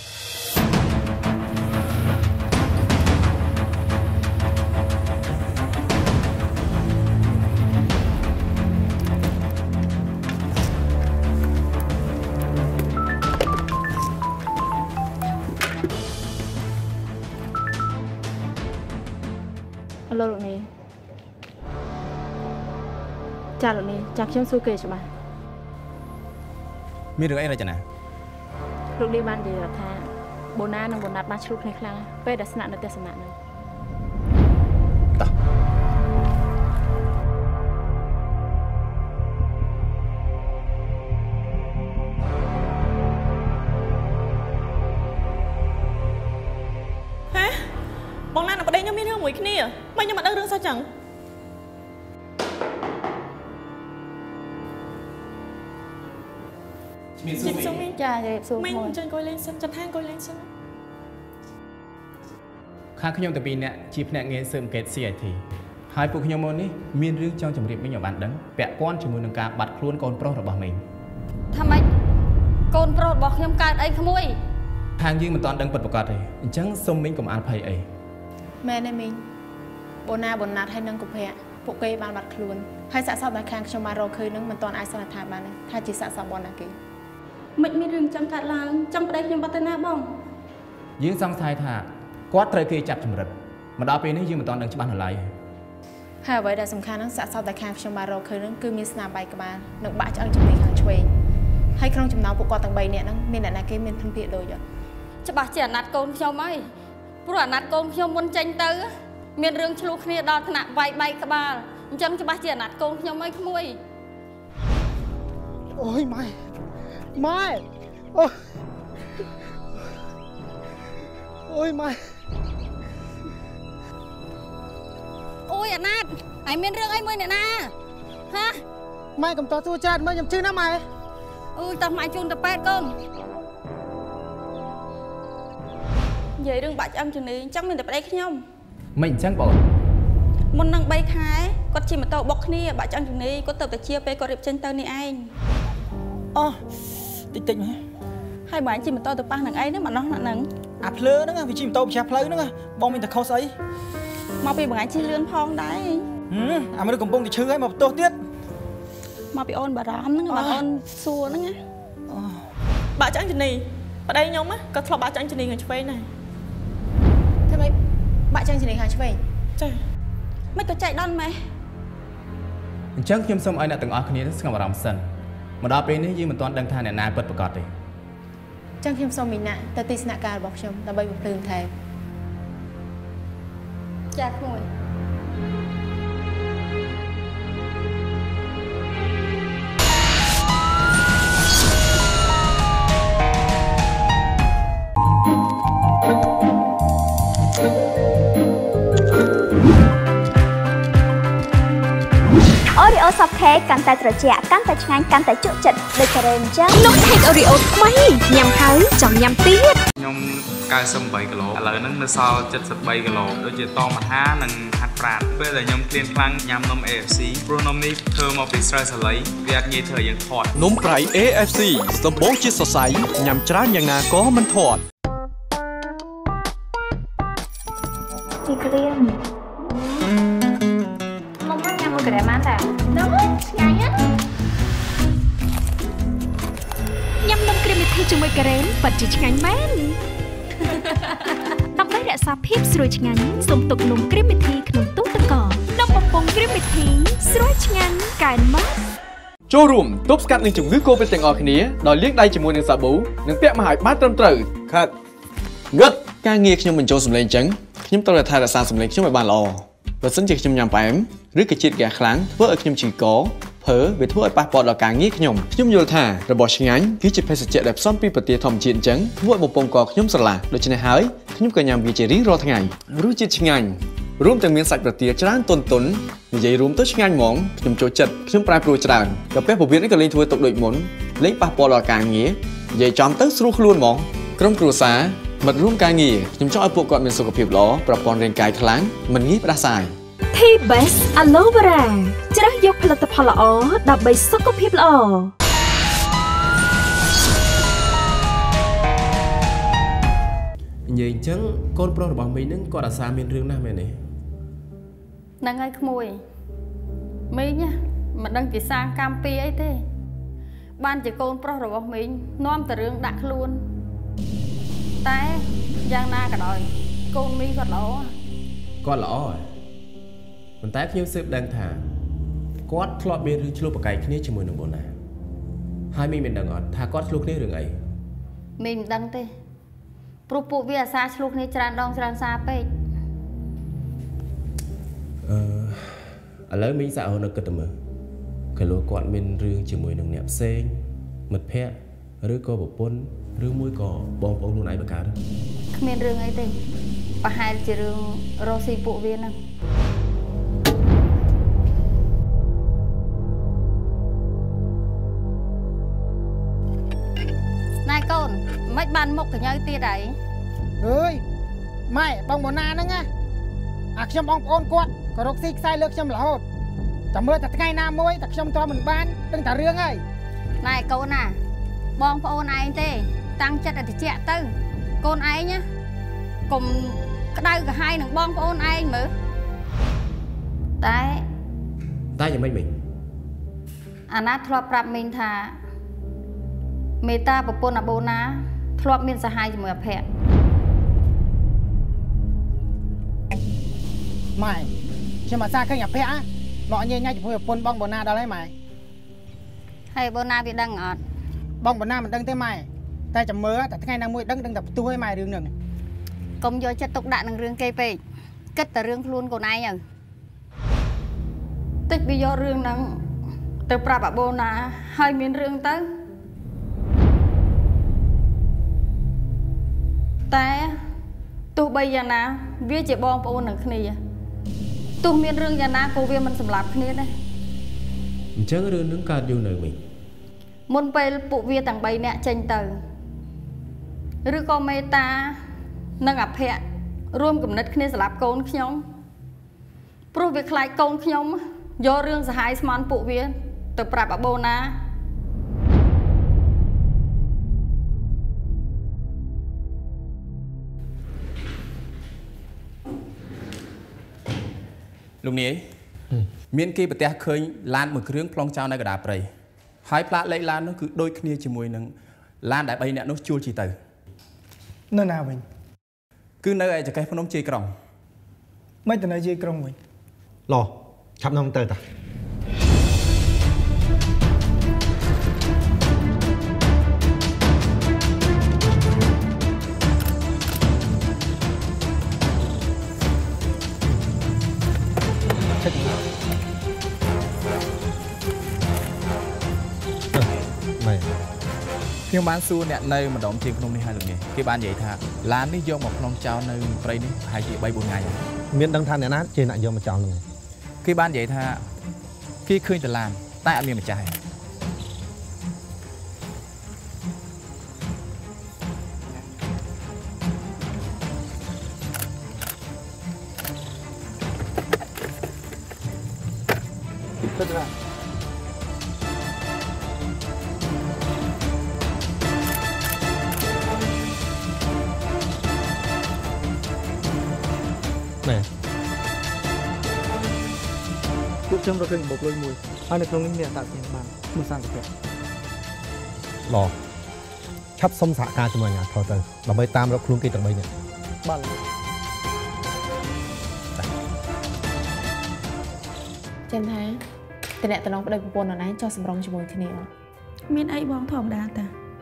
លោកលោកនេះចាលោកនេះចាខ្ញុំសួរគេច្បាស់មានរឿងអីរចនាលោកនេះបាននិយាយថាបូណានិងបូណាត់បានឆ្លុះគ្នាខ្លាំងពេលដែលស្នាក់នៅផ្ទះសំណាក់នោះតោះហ៎បងណានិងប្តីខ្ញុំមានរឿងមួយគ្នាមិនខ្ញុំមិនដឹងរឿងសោះចឹងហមានសួរមីងចាសួរមីងអញ្ចឹងអង្គុយលេងសិនចាំថាអង្គុយលេងសិនខាងខ្ញុំតាពីអ្នកជាភ្នាក់ងារស៊ើបអង្កេត C I T ហើយពួកខ្ញុំមកនេះមានរឿងចង់ជម្រាបមីងឲ្យបានដឹងពាក់ព័ន្ធជាមួយនឹងការបាត់ខ្លួនកូនប្រុសរបស់មីងថាម៉េចកូនប្រុសរបស់ខ្ញុំកើតអីក្មួយខាងយើងមិនទាន់ដឹងពិតប្រាកដទេអញ្ចឹងសូមមីងកុំអាលភ័យអីមែនទេមីងបូណាបូណាត់ហើយនឹងកុភៈពួកគេបានបាត់ខ្លួនហើយសាកសពដែលខាងខ្ញុំបានរកឃើញនឹងមិនទាន់អាចសន្និដ្ឋានបានទេថាជាសាកសពរបស់ណាគេមិនមានរឿងចង់កាត់ឡើងចង់ប្តីខ្ញុំបាត់ទៅណាបងយើងសង្ស័យថាគាត់ត្រូវគេចាប់ចម្រិតមកដល់ពេលនេះយើងមិនទាន់ដឹងច្បាស់នៅឡើយហើយអ្វីដែលសំខាន់ហ្នឹងសាកសពដែលខាងខ្ញុំបានរកឃើញហ្នឹងគឺមានស្នាមបែកក្បាលនិងបាក់ឆ្អឹងជំនាញខាងឆ្វេងហើយក្នុងចំណោមពួកគាត់ទាំងបីនាក់ហ្នឹងមានអ្នកណាគេមានthânភាពដូចអត់ច្បាស់ជាអាណត្តិកូនខ្ញុំហើយព្រោះអាណត្តិកូនខ្ញុំមុនចេញទៅមានរឿងឆ្លោះគ្នាដល់ថ្នាក់វាយបែកក្បាលអញ្ចឹងច្បាស់ជាអាណត្តិកូនខ្ញុំហើយក្មួយអូយម៉ែម៉ែអូអូយម៉ែអូយអាណត្តិហើយមានរឿងអីមួយអ្នកណាហ៎ម៉ែកំតោះទួចាត់មើលខ្ញុំជឿណាម៉ែអូយតោះម៉ែជូនទៅពេទ្យកូននិយាយរឿងបាក់ឆ្អឹងជំនាញអញ្ចឹងមានតែប្តីខ្ញុំមិនអញ្ចឹងបងមុននឹងបីខែគាត់ជិះម៉ូតូបុកគ្នាបាក់ឆ្អឹងជំនាញគាត់ទៅតែជាពេលគាត់រៀបចេញទៅនេះឯងអូតិចតិចមកហើយបងជិះម៉ូតូទៅប៉ះនឹងអីហ្នឹងមកនោះហ្នឹងអាភ្លើហ្នឹងវាជិះម៉ូតូប្រឆាំងផ្លូវហ្នឹងបងមានតែខុសអីមកពីបងជិះលឿនផងដែរអាមនុស្សកំពុងតែឈឺហើយមកបន្ទោសទៀតមកពីអូនបារម្ភហ្នឹងបងអូនសួរហ្នឹងណាបាក់ឆ្អឹងជំនាញប្តីខ្ញុំក៏ធ្លាប់បាក់ឆ្អឹងជំនាញខាងឆ្វេងដែរធ្វើម៉េចបាក់ឆ្អឹងជំនាញខាងឆ្វេងចាមិនក៏ចែកដល់ម៉េះអញ្ចឹងខ្ញុំសូមឲ្យអ្នកទាំងអស់គ្នាស្ងប់អារម្មណ៍សិនមកដល់ពេលនេះយើងមិនទាន់ដឹងថាអ្នកណាពិតប្រាកដទេអញ្ចឹងខ្ញុំសូមមីណាទៅទីស្នាក់ការរបស់ខ្ញុំដើម្បីបំភ្លឺថែមចាក្មួយអូរីអូសបខេកកាន់តែត្រជាក់កាន់តែឆ្ងាញ់កាន់តែជក់ចិត្តដូចការ៉េអញ្ចឹងនំខេកអូរីអូថ្មីញ៉ាំហើយចង់ញ៉ាំទៀតខ្ញុំកៅសិបបីគីឡូឥឡូវហ្នឹងនៅសល់ចិតសិបបីគីឡូដូចជាតមហានិងហាត់ប្រាណពេលដែលខ្ញុំឃ្លានខ្លាំងញ៉ាំនំ A F C ព្រោះនំនេះធ្វើមកពីស្រូវសាលីវាអាចងាយធ្វើយើងធាត់នំប្រៃ A F C សម្បូរជាតិសរសៃញ៉ាំច្រើនយ៉ាងណាក៏មិនធាត់ទីក្រៀមក្រែម៉ានតានោះឆ្ងាញ់ណាស់ញ៉ាំនំគ្រីមមីធីជាមួយការ៉េមពិតជាឆ្ងាញ់មែនដើម្បីរក្សាភាពស្រួយឆ្ងាញ់សូមទុកនំគ្រីមមីធីក្នុងទូទឹកកកនំបំពង់គ្រីមមីធីស្រួយឆ្ងាញ់កែម៉ាស់ចូលរួមទប់ស្កាត់នឹងជំងឺ Covid ទាំងអស់គ្នាដោយលាងដៃជាមួយនឹងសាប៊ូនិងពាក់មកឲ្យបានត្រឹមត្រូវខាត់ងឹតការងារខ្ញុំបញ្ចូលសម្លេងអញ្ចឹងខ្ញុំត្រូវតែថែរក្សាសម្លេងខ្ញុំឲ្យបានល្អបើសិនជាខ្ញុំញ៉ាំផ្អែមឬក៏ជាតិហ្គាសខ្លាំងធ្វើឲ្យខ្ញុំឈឺកភើវាធ្វើឲ្យប៉ះពាល់ដល់ការងារខ្ញុំខ្ញុំយល់ថារបស់ឆ្ងាញ់គឺជាភេសជ្ជៈដែលផ្សំពីប្រទាលធម្មជាតិអញ្ចឹងធ្វើឲ្យបំពង់កខ្ញុំស្រឡះដូច្នេះហើយខ្ញុំក៏ញ៉ាំវាជារៀងរាល់ថ្ងៃរសជាតិឆ្ងាញ់រួមទាំងមានសាច់ប្រទាលច្រើនទន់ទន់និយាយរួមទៅឆ្ងាញ់ហ្មងខ្ញុំចូលចិត្តខ្ញុំប្រែប្រួលច្រើនកាពះពោះវៀននេះក៏លេងធ្វើទុកដូចមុនលេងប៉ះពាល់ដល់ការងារនិយាយចំទៅស្រួលខ្លួនហ្មងក្រុមគ្រួសារមិត្តរួមការងារខ្ញុំចង់ឲ្យពួកគាត់មានសុខភាពល្អប្រព័ន្ធរាងកាយខ្លាំងមិនងាយផ្ដាសាយ T-Best Aloe Vera ជ្រើសយកផលិតផលល្អដើម្បីសុខភាពល្អនិយាយអញ្ចឹងកូនប្រុសរបស់មីងហ្នឹងគាត់អាសាមានរឿងណាស់មែនទេហ្នឹងហើយក្មួយមីងមិនដឹងជាសាងកម្មពីអីទេបានជាកូនប្រុសរបស់មីងនាំតែរឿងដាក់ខ្លួនតែយ៉ាងណាក៏ដោយកូនមីងគាត់ល្អគាត់ល្អហ៎ប៉ុន្តែខ្ញុំស៊ើបដឹងថាគាត់ធ្លាប់មានរឿងឆ្លោះប្រកែកគ្នាជាមួយនឹងបូណាហើយមីងមិនដឹងអត់ថាគាត់ឆ្លោះគ្នារឿងអីមីងមិនដឹងទេព្រោះពួកវាអាសាឆ្លោះគ្នាច្រើនដងច្រើនសារពេកអឺឥឡូវមីងសាក់រហូតនៅគិតទៅមើលកលោគាត់មានរឿងជាមួយនឹងអ្នកផ្សេងមិត្តភ័ក្តិឬក៏ប្រពន្ធឬមួយក៏បងប្អូនខ្លួនឯងបង្កើតគ្មានរឿងអីទេប្រហែលជារឿងរស់ស៊ីពួកវាហ្នឹងកូនមិនបានមុខកញ្ញើទៀតអីអើយម៉ែបងបូណាហ្នឹងណាអាខ្ញុំបងប្អូនគាត់ក៏រកស៊ីខ្សែលើខ្ញុំរហូតតែមើលតែថ្ងៃណាមួយតែខ្ញុំទ្រាំមិនបានដឹងតែរឿងហើយណែកូនណាបងប្អូនឯងទេតាំងចិត្តឲ្យត្រជាក់ទៅកូនឯងណាកុំក្តៅក្រហាយនឹងបងប្អូនឯងមើលតែតែយ៉ាងម៉េចមិញអាណាធ្លាប់ប្រាប់មីងថាមេតាប្រពន្ធអាបូណាធ្លាប់មានសហាយជាមួយអភ័ក្រម៉ែខ្ញុំអាសាឃើញអភ័ក្រមកញ៉ៃញ៉ៃជាមួយប្រពន្ធបងបូណាដល់ហើយម៉ែហើយបូណាវាដឹងអត់បងបូណាមិនដឹងទេម៉ែតែចាំមើលតែថ្ងៃណាមួយដឹងដឹងតែផ្ទុះហើយម៉ែរឿងហ្នឹងកុំយកចិត្តទុកដាក់នឹងរឿងគេពេកគិតតែរឿងខ្លួនកូនឯងទៅតិចវាយករឿងហ្នឹងទៅប្រាប់អាបូណាហើយមានរឿងទៅតែទោះបីយ៉ាងណាវាជាបងប្អូននឹងគ្នាទោះមានរឿងយ៉ាងណាក៏វាមិនសម្លាប់គ្នាដែរអញ្ចឹងរឿងនឹងកើតយូរនៅវិញមុនពេលពួកវាទាំងបីនាក់ចេញទៅឬក៏មេតានិងអភ័ក្ររួមគំនិតគ្នាសម្លាប់កូនខ្ញុំព្រោះវាខ្លាចកូនខ្ញុំយករឿងសហាយស្មន់ពួកវាទៅប្រាប់អាបូណាលោកនាយមានគេប្រទះឃើញឡានមួយគ្រឿងប្លង់ចោលនៅកណ្ដាលព្រៃហើយផ្លាកលេខឡាននោះគឺដូចគ្នាជាមួយនឹងឡានដែលបីអ្នកនោះជួលជិះទៅនៅណាវិញគឺនៅឯចកេះភ្នំជ័យក្រុងមិនទៅនៅជ័យក្រុងវិញឡោះឆាប់នាំទៅតាខ្ញុំបានសួរអ្នកនៅម្ដុំជើងភ្នំនេះហើយលោកនាយគេបាននិយាយថាឡាននេះយកមកប្លង់ចោលនៅព្រៃនេះប្រហែលជាបីបួនថ្ងៃមានដឹងថាអ្នកណាជាអ្នកយកមកចោលហ្នឹងគេបាននិយាយថាគេឃើញតែឡានតែអត់មានម្ចាស់ទេពិតណាពួកខ្ញុំរកឃើញបបលុយមួយហើយនៅក្នុងនេះមានអត្តសញ្ញាណប័ណ្ណមួយសន្តិភាពឡោះឆាប់សុំសហការជាមួយអាជ្ញាធរទៅដើម្បីតាមរកខ្លួនគេទាំងបីនាក់បាទចឹងថាតំណែងតំណងប្តីប្រពន្ធអនឡាញចោះសម្រងជាមួយគ្នាអត់មានអីបងធម្មតាតា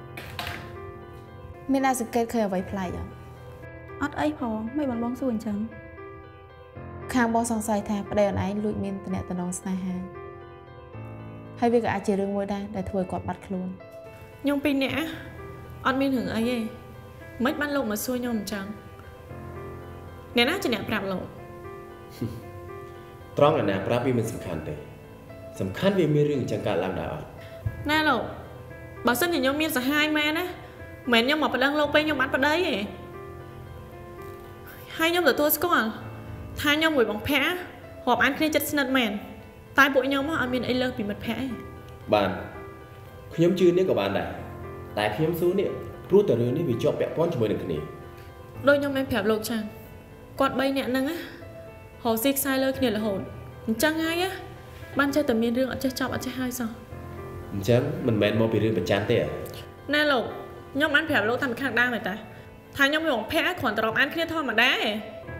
មានអាចសង្កេតឃើញអ្វីប្លែកអត់អត់អីផងមិនបងបងសួរអញ្ចឹងខាងបងសង្ស័យថាប្តីអនឡាញលួចមានតំណែងតំណងស្នេហាហើយវាក៏អាចជារឿងមួយដែរដែលធ្វើឲ្យគាត់បាត់ខ្លួនខ្ញុំពីរនាក់អត់មានរឿងអីទេមិនបានលោកមកសួរខ្ញុំអញ្ចឹងអ្នកណាជាអ្នកប្រាប់លោកត្រង់អ្នកណាប្រាប់វាមិនសំខាន់ទេសំខាន់វាមានរឿងអញ្ចឹងកើតឡើងដែរអត់ណាលោកបើសិនជាខ្ញុំមានសហាយមែនណាមិនខ្ញុំមកប្តឹងលោកពេលខ្ញុំបាត់ប្តីទេហើយខ្ញុំទទួលស្គាល់ថាខ្ញុំមួយបងភ័ក្ររាប់អានគ្នាចិត្តស្និទ្ធមែនតែពួកខ្ញុំអត់មានអីលើសពីមិត្តភ័ក្តិទេបានខ្ញុំជឿនេះក៏បានដែរតែខ្ញុំសួរនេះព្រោះតែរឿងនេះវាជាប់ពាក់ព័ន្ធជាមួយនឹងគ្នាដូចខ្ញុំបានប្រាប់លោកចឹងគាត់បីនាក់ហ្នឹងណាហៅស៊ីខ្សែលើគ្នារហូតអញ្ចឹងហើយណាបានចេះតែមានរឿងអត់ចេះចប់អត់ចេះហើយសោះអញ្ចឹងមិនមែនមកពីរឿងប្រច័ណ្ឌទេណែលោកខ្ញុំបានប្រាប់លោកតាមខាងដើមទេតាថាខ្ញុំមួយបងភ័ក្រគ្រាន់តែរាប់អានគ្នាធម្មតាទេ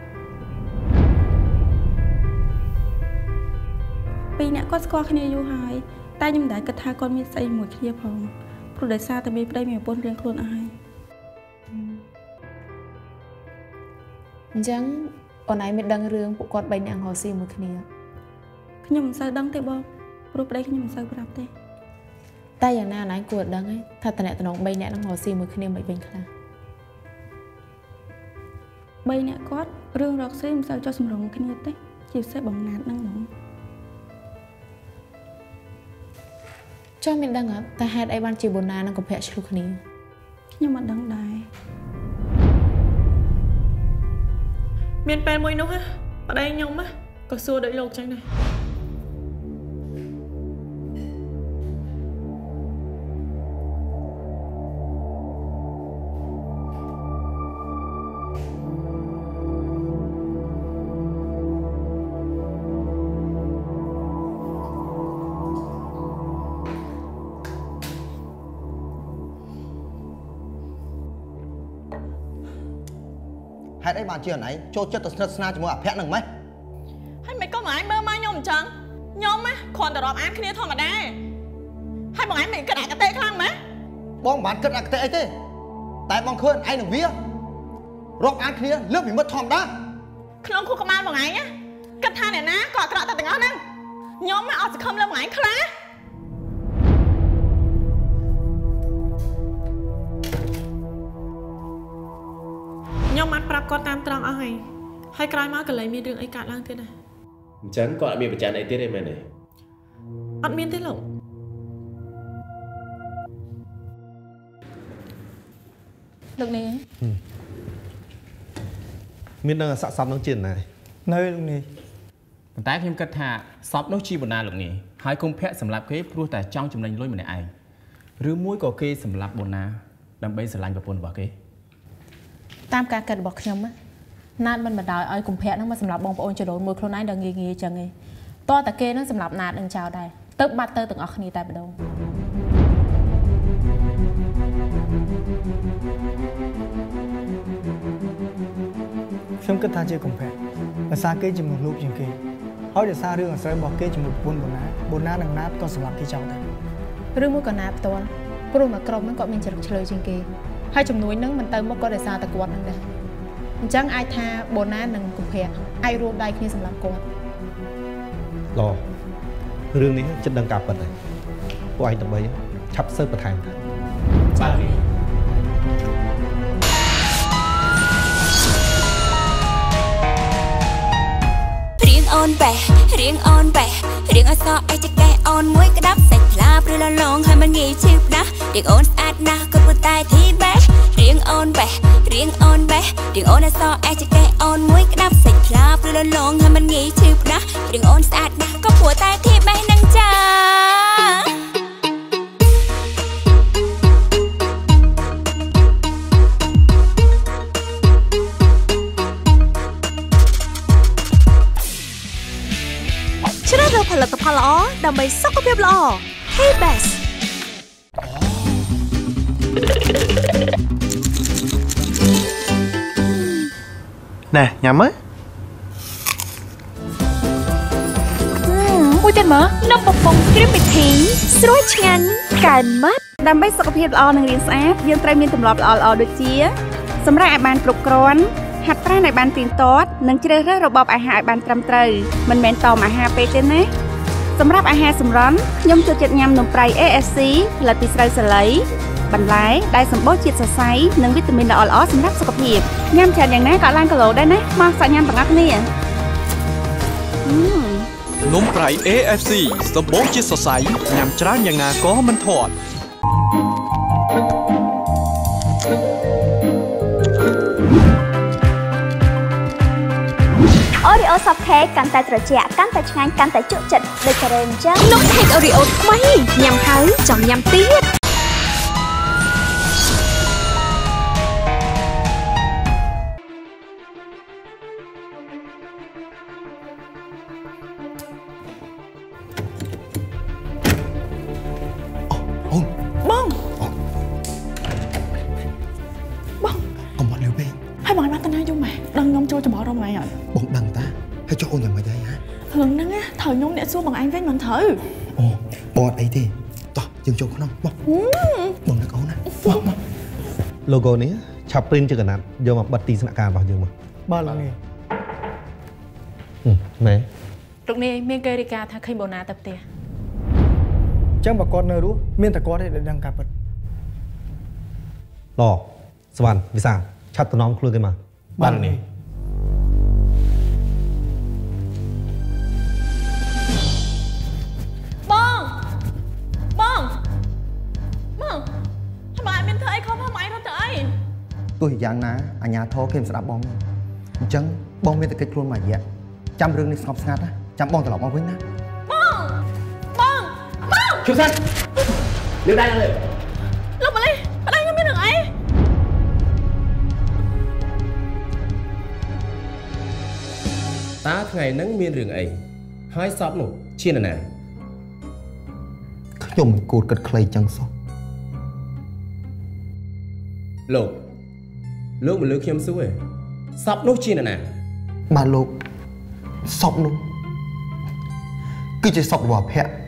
ពីរអ្នកគាត់ស្គាល់គ្នាយូរហើយតែខ្ញុំមិនដែលគិតថាគាត់មានស្អីមួយគ្នាផងព្រោះដោយសារតែមានប្តីមានប្រពន្ធរៀងខ្លួនអស់ហើយអញ្ចឹងអូនឯងមានដឹងរឿងពួកគាត់បីនាក់ហៅស៊ីមួយគ្នាខ្ញុំមិនសូវដឹងទេបងព្រោះប្តីខ្ញុំមិនសូវប្រាប់ទេតែយ៉ាងណាអូនឯងគួរដឹងឯងថាតំណែងតំណងបីនាក់នឹងហៅស៊ីមួយគ្នាមិនវិញខ្លះបីនាក់គាត់រឿងរកស៊ីមិនសូវចុះសម្រុងគ្នាទេជាពិសេសបងណាតហ្នឹងហ្មងចុះមានដឹងអត់តែហេតុអីបានជាបូណានិងកុម្ភៈឆ្លុះគ្នាខខ្ញុំមិនដឹងដែរមានពេលមួយនោះប្តីខ្ញុំក៏សួរដូចលោកចឹងដែរហេតុអីបានជាអនឯងចូលចិត្តទៅស្និទ្ធស្នាលជាមួយអភ័ក្រនឹងម៉េចហើយមិនក៏មកឯងមើលមកខ្ញុំអញ្ចឹងខ្ញុំណាគ្រាន់តែរាប់អានគ្នាធម្មតាហើយបងឯងមិនគិតអកតេខ្លាំងម៉េចបងមិនបានគិតអកតេអីទេតែបងឃើញឯងនឹងវារាប់អានគ្នាលើសពីមិត្តធម្មតាក្នុងខួរក្បាលបងឯងគិតថាអ្នកណាក៏អាក្រក់តែទាំងអស់ហ្នឹងខ្ញុំអត់សង្ឃឹមលើបងឯងខ្លះខ្ញុំបានប្រាប់គាត់តាមត្រង់អស់ហើយហើយក្រោយមកក៏លែងមានរឿងអីកើតឡើងទៀតដែរអញ្ចឹងគាត់អត់មានបញ្ចានអីទៀតទេមែនទេអត់មានទេលោកលោកនេះមាននឹងស័ក្តិសមនឹងជាណានៅលោកនេះប៉ុន្តែខ្ញុំគិតថាសពនោះជាបណ្ណាលោកនេះហើយគុំភ័ក្រសម្រាប់គេព្រោះតែចង់ចំណេញលុយម្នាក់ឯងឬមួយក៏គេសម្រាប់បណ្ណាដើម្បីស្រឡាញ់ប្រពន្ធរបស់គេតាមការគិតរបស់ខ្ញុំណាតមិនបណ្ដោយឲ្យកុំភ័ក្រនឹងមកសម្រាប់បងប្អូនចរូនមួយខ្លួនឯងដល់ងាយងាយចឹងឯងតោះតែគេនឹងសម្រាប់ណាតនឹងចោលដែរទៅបាត់ទៅទាំងអស់គ្នាតែម្ដងខ្ញុំគិតថាជាកុំភ័ក្រដោយសារគេជំនួសលោកជាងគេហើយដោយសាររឿងអាស្រ័យរបស់គេជំនួសប្រពន្ធបូណាបូណានិងណាតក៏សម្រាប់គេចោលដែរឬមួយក៏ណាតផ្ទាល់ព្រោះមកក្រុមហ្នឹងគាត់មានចរិតឆ្លើយជាងគេហើយចំនួនហ្នឹងមិនទៅមុខក៏ដោយសារតែគាត់ហ្នឹងដែរអញ្ចឹងអាចថាបូណានិងកុំភ័ក្រអាចរួមដៃគ្នាសម្រាប់គាត់ឡរឿងនេះចិត្តដឹងការពិតហើយពួកឯងដើម្បីឆាប់ស៊ើបបន្ថែមទៅបាទរៀងអូនបែរៀងអូនបែរៀងអសអេចកែអូនមួយក្តាប់សាច់ផ្លាព្រឺលឡងហើយមិនងាយឈឺផ្ដាស់រៀងអូនស្អាតណាស់ក៏ប៉ុន្តែទីបែរៀងអូនបែរៀងអូនបែរៀងអូនអសអេចកែអូនមួយក្តាប់សាច់ផ្លាព្រឺលឡងហើយមិនងាយឈឺផ្ដាស់រៀងអូនស្អាតណាស់ក៏ព្រោះតែទីបែនឹងចាជ្រើសរើសផលិតផលល្អដើម្បីសុខភាពល្អ Hey Best ណែញ៉ាំមើលមួយទៀតមើលនំបំពង់គ្រីមពិធីស្រួយឆ្ងាញ់កែម៉ាត់ដើម្បីសុខភាពល្អនិងរាងស្អាតយើងត្រូវមានទម្លាប់ល្អៗដូចជាសម្រាប់ឲ្យបានគ្រប់គ្រាន់ហាត់ប្រាណឲ្យបានទៀងទាត់និងជ្រើសរើសរបបអាហារឲ្យបានត្រឹមត្រូវមិនមែនតមអាហារពេកទេណាសម្រាប់អាហារសម្រន់ខ្ញុំចូលចិត្តញ៉ាំនំប្រៃ เอ เอฟ ซี ផលិតពីស្រូវសាលីបន្លែដែលសម្បូរជាតិសរសៃនិងវីតាមីនល្អៗសម្រាប់សុខភាពញ៉ាំច្រើនយ៉ាងណាក៏ឡើងគីឡូដែរណាមកសាច់ញ៉ាំទាំងអស់គ្នានំប្រៃ เอ เอฟ ซี សម្បូរជាតិសរសៃញ៉ាំច្រើនយ៉ាងណាក៏មិនធាត់ Oreo soft cake កាន់តែត្រជាក់កាន់តែឆ្ងាញ់កាន់តែជក់ចិត្តដូចការ៉េអញ្ចឹងនំ cake Oreo ថ្មីញ៉ាំហើយចង់ញ៉ាំទៀតអូនបងបងកុំបាត់លឿនពេកហើយបងបានតាណាយំម៉ែដឹងខ្ញុំចូលច្បល់រំងាយអត់បងដឹងតាហើយចុះអូនយ៉ាងម៉េចដែរហ៎រឿងហ្នឹងណាត្រូវខ្ញុំអ្នកសួរបងឯងវិញមិនត្រូវអូបងអត់អីទេតោះយើងចូលក្នុងមកបងនឹកអូនណាមកមក logo នេះឆាប់ print ជាកណាត់យកមកបិទទីស្នាក់ការរបស់យើងមកបាទលោកនេះម៉ែលោកនេះមានគេរាយការណ៍ថាឃើញបូណាទៅផ្ទះអញ្ចឹងបើគាត់នៅរស់មានតែគាត់ទេដែលដឹងការពិតឡសវណ្ណវិសាលឆាត់តំណងខ្លួនគេមកបាទលោកនេះបងបងបងថ្មអត់មានធ្វើអីខុសផងឯងរត់ទៅអីទោះយ៉ាងណាអាញាធរគេមិនស្ដាប់បងអញ្ចឹងបងមានតែកិច្ចខ្លួនមួយរយៈចាំរឿងនេះស្ងប់ស្ងាត់ណាចាំបងត្រឡប់មកវិញណាបងបងបងជុំសិនលើដៃលើលោកម៉ាលីប្តីខ្ញុំមានរឿងអីតើថ្ងៃហ្នឹងមានរឿងអីហើយសពនោះជានរណាខ្ញុំមិនគួរគិតខ្លីចឹងសោះលោកលោកមិនលើខ្ញុំសួរទេសពនោះជានរណាបាទលោកសពនោះគឺជាសពរបស់ភ័ក្រ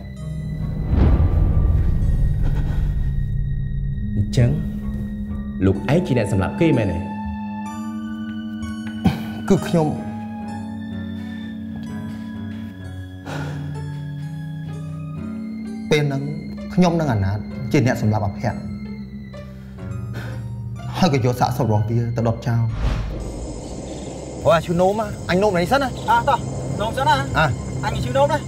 អញ្ចឹងលោកឯងជាអ្នកសម្លាប់គេមែនទេគឺខ្ញុំពេលហ្នឹងខ្ញុំនិងអាណាតជាអ្នកសម្លាប់អភ័ក្រហើយក៏យកសាកសពរបស់វាទៅដុតចោលអូអាឈឺនោមអញនោមនេះសិនណាអើតោះនោមសិនណាអើអញឈឺនោមណា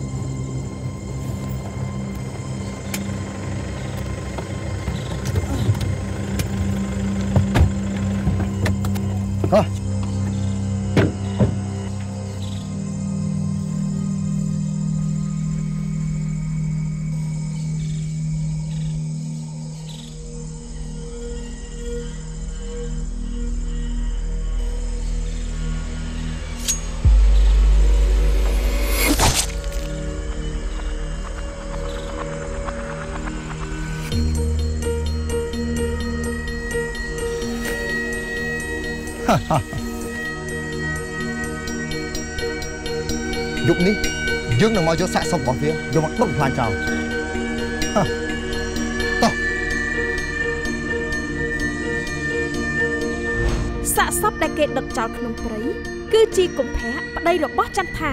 ហ៎យប់នេះយើងនឹងមកយកសាកសពរបស់វាយកមកដុតផ្លាញចោលតោះសាកសពដែលគេដុតចោលក្នុងព្រៃគឺជាកុម្ភៈប្តីរបស់ចន្ទថា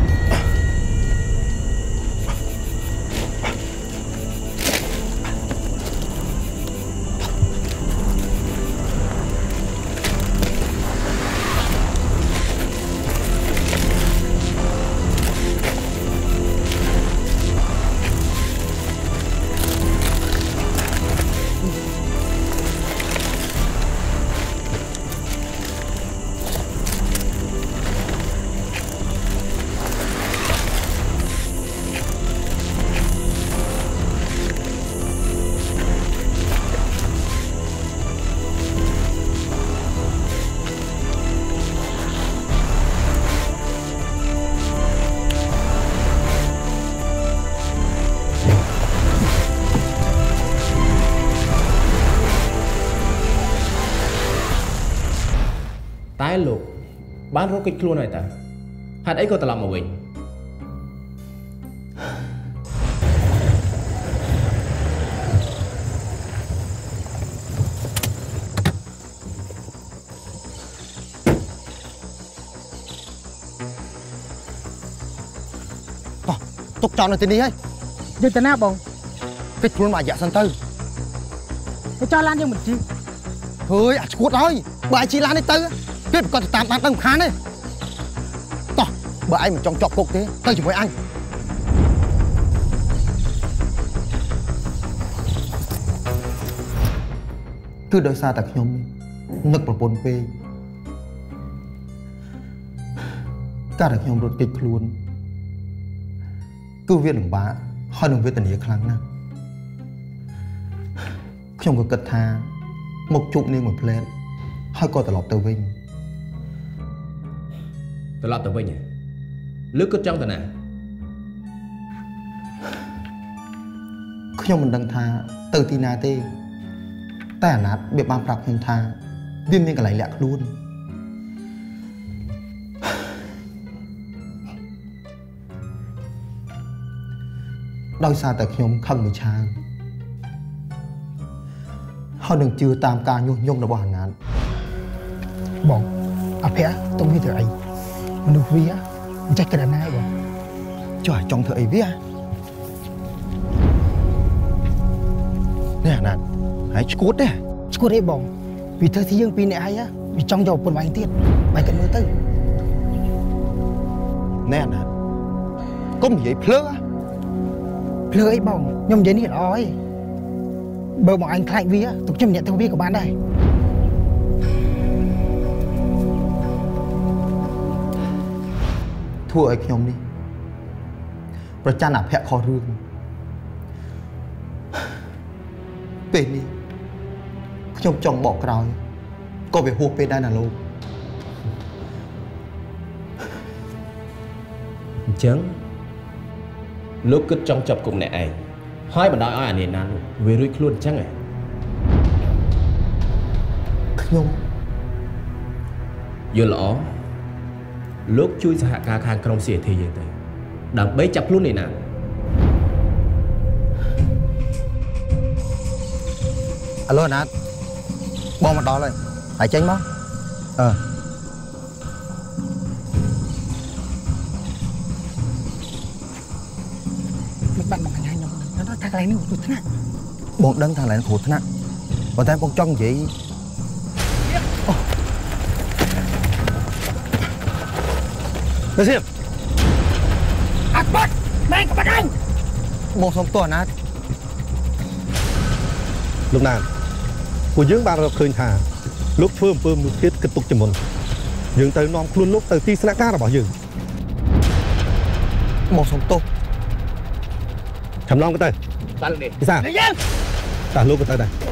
តែលោកបានរកកិច្ចខ្លួនហើយតាហេតុអីក៏ត្រឡប់មកវិញទុកចោលនៅទីនេះហើយយកទៅណាបងកិច្ចខ្លួនមួយរយៈសិនទៅទៅចោលឡានយើងមិនជីហើយអាឈួតហើយបើអាជីឡាននេះទៅគេប្រកាសទៅតាមបានដឹងខានទេតោះបើឯងមិនចង់ជាប់គុកទេទៅជាមួយអញគឺដោយសារតែខ្ញុំនឹកប្រពន្ធពេកកាលតែខ្ញុំរត់គេចខ្លួនគឺវាលំបាកហើយនឹងវេទនាខ្លាំងណាស់ខ្ញុំក៏គិតថាមកជួបនាងមួយផ្លែតហើយក៏ត្រឡប់ទៅវិញត្រឡប់ទៅវិញលើគិតចង់ទៅណាខ្ញុំមិនដឹងថាទៅទីណាទេតែអាណាតវាបានប្រាប់ខ្ញុំថាវាមានកន្លែងលាក់ខ្លួនដោយសារតែខ្ញុំខឹងមួយឆាវហើយនឹងជឿតាមការញុះញង់របស់អាណាតបងអភ័ក្រទុំវាធ្វើអីមនុស្សវាមិនចេះគិតណាបងចុះចង់ធ្វើអីវានេះអាណាតហើយឈួតទេឈួតអីបងវាធ្វើទីយើងពីរនាក់ហើយវាចង់យកប្រពន្ធវាទៀតបែរគិតមើលទៅណែអាណាតកុំនិយាយភ្លើភ្លើអីបងខ្ញុំនិយាយនេះល្អអីបើបងអញខ្លាចវាទុកខ្ញុំអ្នកទៅវាក៏បានដែរធ្វើឲ្យខ្ញុំនេះប្រច័ណ្ឌអភ័ក្រខុសរឿងពេលនេះខ្ញុំចង់បកក្រោយក៏វាហួសពេលដែរណាលោកអញ្ចឹងលោកគិតចង់ចាប់គុំអ្នកឯងហើយបណ្ដោយឲ្យអានេះណានោះវារួចខ្លួនអញ្ចឹងហ៎ខ្ញុំយល់ល្អលោកជួយសហការខាងក្រុម ซี เอ ที យើងទៅដើម្បីចាប់ខ្លួននេះណាអាឡូណាតបងមកដល់ហើយហើយចេញមកអឺមិនបានមកកន្លែងខ្ញុំដល់ថាកន្លែងនេះគ្រោះថ្នាក់បងដឹងថាកន្លែងគ្រោះថ្នាក់ប៉ុន្តែបងចង់និយាយទៅសៀបអត់បាត់មែនក៏បាត់អញបងសុំទោសណាលោកណានពួកយើងបានរកឃើញថាលោកធ្វើអំពើមនុស្សជាតិគិតទុកជាមុនយើងទៅនាំខ្លួនលោកទៅទីស្នាក់ការរបស់យើងបងសុំទោសចាំឡងទៅតាលោកនេះពិសាតាលោកទៅដែរ